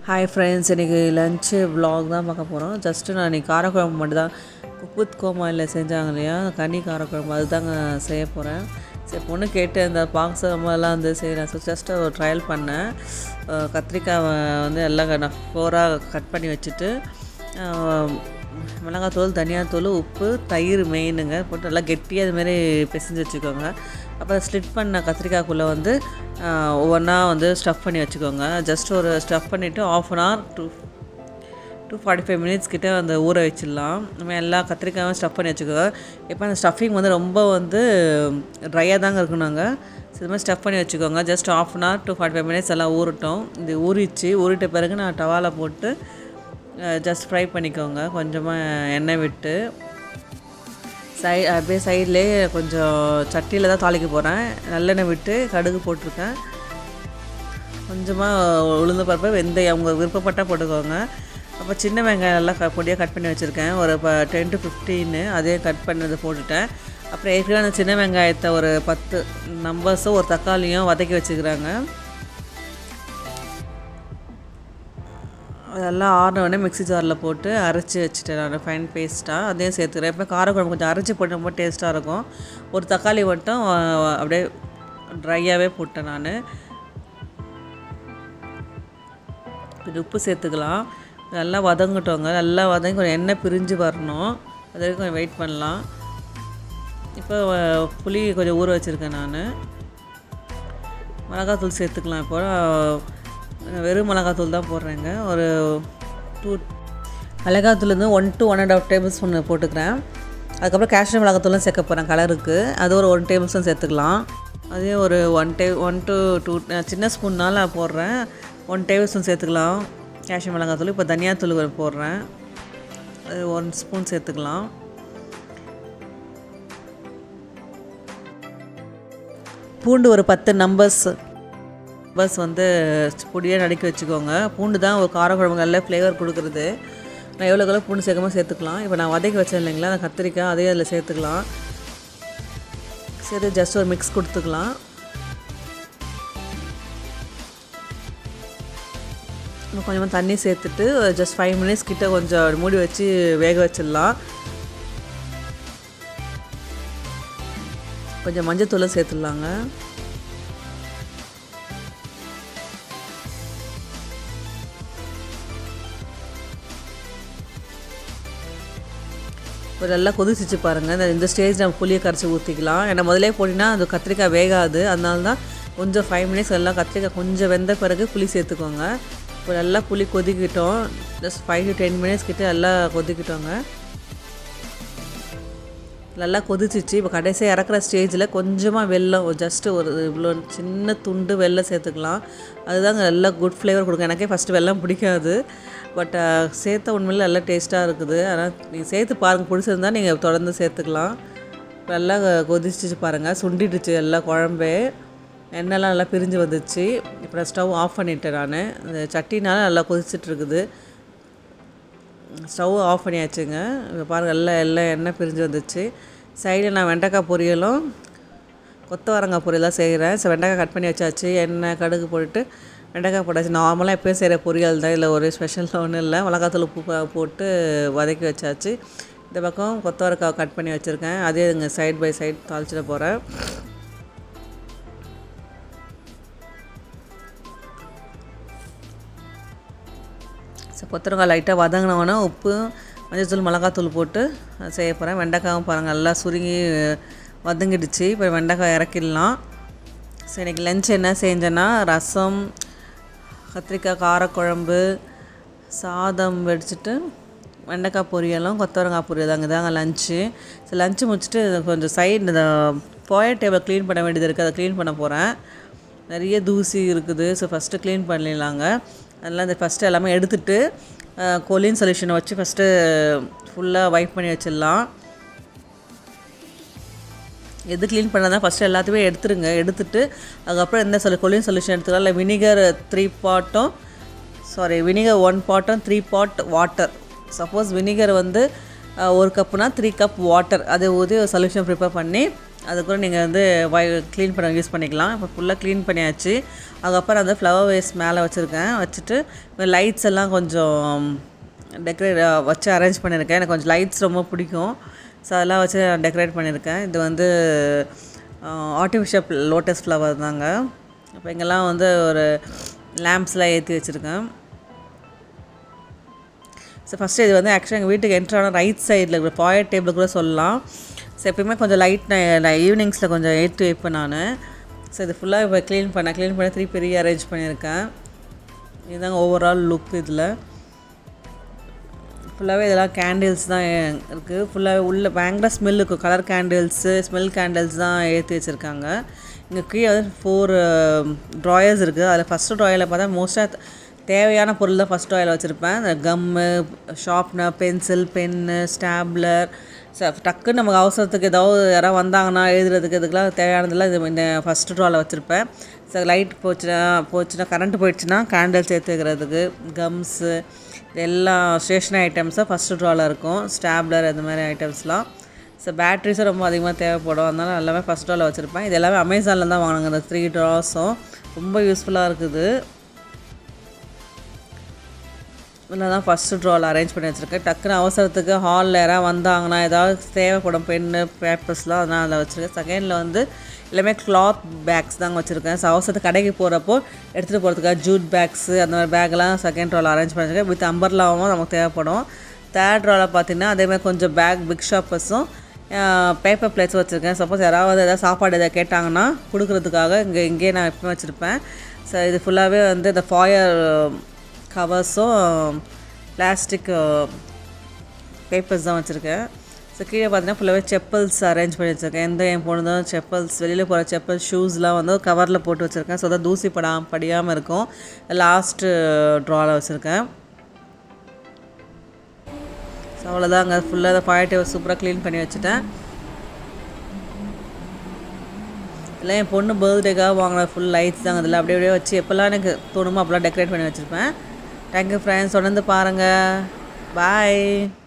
Hi friends, இன்றைக்கி lunch vlog தான் பார்க்க போகிறோம். ஜஸ்ட்டு நான் இன்றைக்கி காரக்குழம்பு மட்டும் தான் குக் கோமாயில் செஞ்சாங்க இல்லையா, கனி காரக்குழம்பு அதுதாங்க செய்ய போகிறேன். சரி, பொண்ணு கேட்டு அந்த பாக்ஸமெல்லாம் வந்து செய்கிறேன். ஸோ ஜஸ்ட்டு ஒரு ட்ரையல் பண்ணேன். கத்திரிக்காவை வந்து எல்லாம் நான் 4ஆக கட் பண்ணி வச்சுட்டு மிளகாத்தூள், தனியாத்தூள், உப்பு, தயிர் மெயினுங்க போட்டு நல்லா கெட்டியாக அதுமாரி பிசைஞ்சு வச்சுக்கோங்க. அப்புறம் ஸ்லிட் பண்ண கத்திரிக்காய்க்குள்ளே வந்து ஒவ்வொன்றா வந்து ஸ்டஃப் பண்ணி வச்சுக்கோங்க. ஜஸ்ட் ஒரு ஸ்டஃப் பண்ணிவிட்டு 1/2 hour to 45 minutes கிட்டே அந்த ஊற வச்சிடலாம். நம்ம எல்லா கத்திரிக்காயும் ஸ்டஃப் பண்ணி வச்சுக்கோங்க. இப்போ அந்த ஸ்டஃபிங் வந்து ரொம்ப வந்து ட்ரையாக தாங்க இருக்கணுங்க. ஸோ இது மாதிரி ஸ்டஃப் பண்ணி வச்சுக்கோங்க. ஜஸ்ட் 1/2 hour to 45 minutes எல்லாம் ஊறட்டும். இது ஊறிட்ட பிறகு நான் டவாவில் போட்டு ஜஸ்ட் ஃப்ரை பண்ணிக்கோங்க. கொஞ்சமாக எண்ணெய் விட்டு அப்படியே சைட்லேயே கொஞ்சம் சட்டியில் தான் தாளிக்க போகிறேன். நல்லெண்ணெய் விட்டு கடுகு போட்டிருக்கேன். கொஞ்சமாக உளுந்து பருப்பு, வெந்தயம் அவங்க விருப்பப்பட்டால் போட்டுக்கோங்க. அப்போ சின்ன வெங்காயம் நல்லா பொடியாக கட் பண்ணி வச்சுருக்கேன். ஒரு 10 to 15 அதே கட் பண்ணதை போட்டுட்டேன். அப்புறம் ஏற்கனவே அந்த சின்ன வெங்காயத்தை ஒரு 10 நம்பர்ஸும் ஒரு தக்காளியும் வதக்கி வச்சுக்கிறாங்க. அதெல்லாம் ஆறினோடனே மிக்ஸி ஜாரில் போட்டு அரைச்சி வச்சுட்டேன் நான் ஃபைன் பேஸ்ட்டாக. அதையும் சேர்த்துக்கிறேன். இப்போ காரக்குழம்பு கொஞ்சம் அரைச்சி போட்டு ரொம்ப டேஸ்ட்டாக இருக்கும். ஒரு தக்காளி மட்டும் அப்படியே ட்ரையாகவே போட்டேன் நான். இது உப்பு சேர்த்துக்கலாம். நல்லா வதங்கட்டோங்க. நல்லா வதங்கி கொஞ்சம் எண்ணெய் பிரிஞ்சு வரணும். அது வரைக்கும் கொஞ்சம் வெயிட் பண்ணலாம். இப்போ புளி கொஞ்சம் ஊற வச்சுருக்கேன் நான். மிளகாத்தூள் சேர்த்துக்கலாம். இப்போ வெறும் மிளகாத்தூள் தான் போடுறேங்க. ஒரு 2 மிளகாத்தூள் 1 to 1.5 tablespoon போட்டுக்கிறேன். அதுக்கப்புறம் காஷ்மீர் மிளகாத்தூளும் சேர்க்க போகிறேன் கலருக்கு. அது ஒரு 1 tablespoon சேர்த்துக்கலாம். அதே ஒரு 1 to 2 சின்ன ஸ்பூன்னால் போடுறேன். 1 tablespoon சேர்த்துக்கலாம் காஷ்மீர் மிளகாத்தூள். இப்போ தனியாத்தூள் போடுறேன். அது 1 ஸ்பூன் சேர்த்துக்கலாம். பூண்டு ஒரு 10 நம்பர்ஸ் வந்து பொடியாக நடுக்கி வச்சுக்கோங்க. பூண்டு தான் ஒரு காரக்குழம்பு நல்ல ஃப்ளேவர் கொடுக்குறது. நான் எவ்வளோ பூண்டு சேர்க்காம சேர்த்துக்கலாம். இப்போ நான் வதக்கி வச்சேன் இல்லைங்களா, அந்த கத்திரிக்காய் அதே அதில் சேர்த்துக்கலாம். சேர்த்து ஜஸ்ட் ஒரு மிக்ஸ் கொடுத்துக்கலாம். கொஞ்சமாக தண்ணி சேர்த்துட்டு ஜஸ்ட் 5 minutes கிட்ட கொஞ்சம் மூடி வச்சு வேக வச்சிடலாம். கொஞ்சம் மஞ்சத்தூளை சேர்த்துடலாங்க. ஒரு நல்லா கொதிச்சிச்சு பாருங்கள். இந்த ஸ்டேஜ் நம்ம புளியை கரைச்சி ஊற்றிக்கலாம். ஏன்னா முதலே போட்டிங்கன்னா அது கத்திரிக்காய் வேகாது. அதனால தான் கொஞ்சம் 5 minutes எல்லாம் கத்திரிக்காய் கொஞ்சம் வெந்த பிறகு புளி சேர்த்துக்கோங்க. இப்போ நல்லா புளி கொதிக்கிட்டோம். ஜஸ்ட் 5 to 10 minutes கிட்டே நல்லா கொதிக்கிட்டோங்க. நல்லா கொதிச்சிச்சு. இப்போ கடைசியாக இறக்குற ஸ்டேஜில் கொஞ்சமாக வெல்லம், ஜஸ்ட்டு ஒரு இவ்வளோ சின்ன துண்டு வெல்லம் சேர்த்துக்கலாம். அதுதாங்க நல்லா குட் ஃப்ளேவர் கொடுக்கும். எனக்கே ஃபஸ்ட்டு வெல்லம் பிடிக்காது. பட் சேர்த்த உண்மையில் நல்லா டேஸ்ட்டாக இருக்குது. ஆனால் நீங்கள் சேர்த்து பாருங்கள், பிடிச்சிருந்தா நீங்கள் தொடர்ந்து சேர்த்துக்கலாம். நல்லா கொதிச்சிச்சு பாருங்கள். சுண்டிடுச்சு எல்லா குழம்பே. எண்ணெய்லாம் நல்லா பிரிஞ்சு வந்துச்சு. இப்போ நான் ஸ்டவ் ஆஃப் பண்ணிட்டேன். நான் இந்த சட்டினால நல்லா கொதிச்சிட்ருக்குது. Stove off பண்ணியாச்சுங்க. இப்போ பாருங்கள் எல்லாம் எண்ணெய் பிரிஞ்சு வந்துச்சு. சைடில் நான் வெண்டைக்காய் பொரியலும் கொத்தவரங்காய் பொரியலாம் செய்கிறேன். ஸோ வெண்டைக்காய் கட் பண்ணி வச்சாச்சு. எண்ணெய் கடுகு போட்டு வெண்டைக்காய் போட்டாச்சு. நார்மலாக எப்போயும் செய்கிற பொரியல் தான். இல்லை ஒரு ஸ்பெஷலாக ஒன்றும் இல்லை. மிளகாத்தூள் உப்பு போட்டு வதக்கி வச்சாச்சு. இந்த பக்கம் கொத்தவரங்காய் கட் பண்ணி வச்சுருக்கேன். அதே இங்கே சைட் பை சைட் தாளிச்சிட போகிறேன். ஸோ கொத்தவரங்காய் லைட்டாக வதங்கினோன்னா உப்பு, மஞ்சள், மிளகாத்தூள் போட்டு செய்ய போகிறேன். வெண்டைக்காயும் பாருங்கள் நல்லா சுருங்கி வதங்கிடுச்சு. இப்போ வெண்டைக்காய் இறக்கிடலாம். ஸோ இன்றைக்கி லன்ச் என்ன செஞ்சேன்னா, ரசம், கத்திரிக்காய் காரக்குழம்பு, சாதம் வடிச்சிட்டு வெண்டைக்காய் பொரியலும் கொத்தவரங்காய் பொரியல் தாங்க லன்ச்சு. ஸோ லன்ச்சு முடிச்சுட்டு கொஞ்சம் சைடு இந்த போயர் டேபிள் க்ளீன் பண்ண வேண்டியது இருக்குது. அதை க்ளீன் பண்ண போகிறேன். நிறைய தூசி இருக்குது. ஸோ ஃபஸ்ட்டு க்ளீன் பண்ணிடலாங்க. அதெல்லாம் இந்த ஃபஸ்ட்டு எல்லாமே எடுத்துகிட்டு கொலின் சொல்யூஷனை வச்சு ஃபஸ்ட்டு ஃபுல்லாக வைப் பண்ணி வச்சிடலாம். எது க்ளீன் பண்ணால் தான் ஃபஸ்ட்டு எல்லாத்தையுமே எடுத்துருங்க. எடுத்துகிட்டு அதுக்கப்புறம் எந்த கொலின் சொல்யூஷன் எடுத்துக்கலாம். இல்லை வினிகர் 3 பாட்டும் வினிகர் 1 பாட்டும் 3 pot வாட்டர். சப்போஸ் வினிகர் வந்து 1 கப்புனா 3 cup வாட்டர் அதை ஊற்றி சொல்யூஷன் ப்ரிப்பேர் பண்ணி அதுக்கூட நீங்கள் வந்து க்ளீன் பண்ண யூஸ் பண்ணிக்கலாம். இப்போ ஃபுல்லாக க்ளீன் பண்ணியாச்சு. அதுக்கப்புறம் அந்த ஃப்ளவர் வேஸ் மேலே வச்சுருக்கேன். வச்சுட்டு லைட்ஸ் எல்லாம் கொஞ்சம் டெக்கரேட் வச்சு அரேஞ்ச் பண்ணியிருக்கேன். எனக்கு கொஞ்சம் லைட்ஸ் ரொம்ப பிடிக்கும். ஸோ அதெல்லாம் வச்சு டெக்கரேட் பண்ணியிருக்கேன். இது வந்து ஆர்டிஃபிஷியல் லோட்டஸ் ஃப்ளவர் தாங்க. இப்போ இங்கெல்லாம் வந்து ஒரு லேம்ப்ஸ்லாம் ஏற்றி வச்சுருக்கேன். ஸோ ஃபஸ்ட்டு இது வந்து ஆக்சுவலாக எங்கள் வீட்டுக்கு என்ட்ரான ரைட் சைடில் இருக்கிற பாயர் டேபிள் கூட சொல்லலாம். ஸோ எப்பயுமே கொஞ்சம் லைட் நான் ஈவினிங்ஸில் கொஞ்சம் ஏற்றி வைப்பேன் நான். ஸோ இது ஃபுல்லாக இப்போ க்ளீன் பண்ணி திருப்பி அரேஞ்ச் பண்ணியிருக்கேன். இதுதாங்க ஓவரால் லுக். இதில் ஃபுல்லாகவே இதெல்லாம் கேண்டில்ஸ் தான் இருக்குது. ஃபுல்லாகவே உள்ள பயங்கர ஸ்மெல் இருக்கும். கலர் கேண்டில்ஸு, ஸ்மெல் கேண்டில்ஸ் தான் ஏற்றி வச்சுருக்காங்க. இங்கே கீழே வந்து 4 ட்ராயர்ஸ் இருக்குது. அதில் ஃபஸ்ட்டு ட்ராயரில் பார்த்தா மோஸ்ட்டாக தேவையான பொருள் தான் ஃபஸ்ட் ட்ராயரில் வச்சுருப்பேன். இந்த gum, sharpener, pencil, pen, stapler, டக்குன்னு நமக்கு அவசரத்துக்கு ஏதாவது யாராவது வந்தாங்கன்னா எழுதுறதுக்கு இதுக்கெலாம் தேவையானதெல்லாம் இது இந்த ஃபஸ்ட்டு ட்ராவில் வச்சுருப்பேன். ஸோ லைட் போச்சுன்னா கரண்ட்டு போயிடுச்சுன்னா கேண்டில்ஸ் ஏற்றி வைக்கிறதுக்கு, கம்ஸு, இதெல்லாம் ஸ்டேஷ்னரி ஐட்டம்ஸாக ஃபஸ்ட்டு ட்ராவில் இருக்கும். ஸ்டாப்லர் அந்த மாதிரி ஐட்டம்ஸ்லாம். ஸோ பேட்ரிஸும் ரொம்ப அதிகமாக தேவைப்படும். அதனால் எல்லாமே ஃபஸ்ட் ட்ராவில் வச்சுருப்பேன். இது எல்லாமே அமேசானில் தான் வாங்கினாங்க. இந்த 3 ட்ராஸும் ரொம்ப யூஸ்ஃபுல்லாக இருக்குது. இதில் தான் ஃபஸ்ட்டு ட்ராவில் அரேஞ்ச் பண்ணி வச்சுருக்கேன். டக்குன்னு அவசரத்துக்கு ஹாலில் யாராவது வந்தாங்கன்னா ஏதாவது தேவைப்படும் பென்னு, பேப்பர்ஸ்லாம் அதனால் அதில் வச்சுருக்கேன். செகண்டில் வந்து எல்லாமே கிளாத் பேக்ஸ் தாங்க வச்சுருக்கேன். ஸோ அவசரத்துக்கு கடைக்கு போகிறப்போ எடுத்துகிட்டு போகிறதுக்காக ஜூட் பேக்ஸு அந்த மாதிரி பேக்கெலாம் செகண்ட் ட்ராவில் அரேஞ்ச் பண்ணியிருக்கேன். வித் அம்பர்லாவும் நமக்கு தேவைப்படும். தேர்ட் ட்ராவில் பார்த்திங்கன்னா அதேமாதிரி கொஞ்சம் பிக் ஷாப்பர்ஸும் பேப்பர் பிளேட்ஸும் வச்சுருக்கேன். சப்போஸ் யாராவது எதாவது சாப்பாடு எதாவது கேட்டாங்கன்னா கொடுக்குறதுக்காக இங்கேயே நான் எப்பவுமே வச்சுருப்பேன். ஸோ இது ஃபுல்லாகவே வந்து இந்த ஃபாயர் கவர்ஸும் பிளாஸ்டிக் பேப்பர்ஸ் தான் வச்சுருக்கேன். ஸோ கீழே பார்த்தீங்கன்னா ஃபுல்லாகவே செப்பல்ஸ் அரேஞ்ச் பண்ணி வச்சுருக்கேன். என் பொண்ணுதான் செப்பல்ஸ், வெளியில் போகிற செப்பல்ஸ், ஷூஸ்லாம் வந்து கவரில் போட்டு வச்சுருக்கேன். ஸோ தான் தூசி படியாமல் இருக்கும். லாஸ்ட்டு ட்ராவில் வச்சுருக்கேன். ஸோ அவ்வளோதாங்க. ஃபுல்லாக அதை ஃபாயர் டேபிள் சூப்பராக க்ளீன் பண்ணி வச்சுட்டேன். இல்லை என் பொண்ணு பர்த்டேக்காக வாங்கின ஃபுல் லைட்ஸ் தாங்க. அதில் அப்படியே வச்சு எப்போல்லாம் எனக்கு தோணுமோ அப்போல்லாம் டெக்கரேட் பண்ணி வச்சுருப்பேன். தேங்க்யூ ஃப்ரெண்ட்ஸ், தொடர்ந்து பாருங்கள். பாய்.